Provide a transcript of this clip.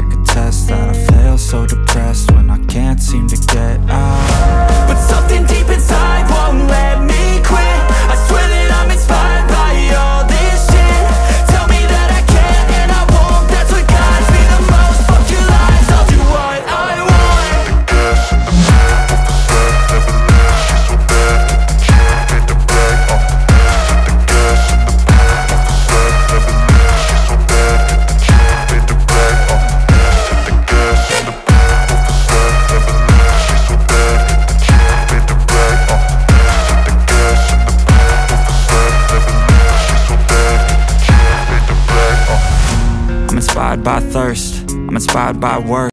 like a test that I fail, so depressed when I can't seem to get out. But something deep inside won't let me quit. I swear that I'm inspired by all this shit. Tell me that I can and I won't, that's what guides me the most. Fuck your lies, I'll do what I want. The gas in the back of the set, never leave, she's so bad. Can't hit the brag, the gas in the back of the set, never leave, she's so bad. Can't hit the brag, hit the gas in the back of the set, never leave, she's so bad. Can't hit the brag, hit the gas in the back of the set, never leave, she's so bad. Can't hit the brag, I'm inspired by thirst, I'm inspired by work.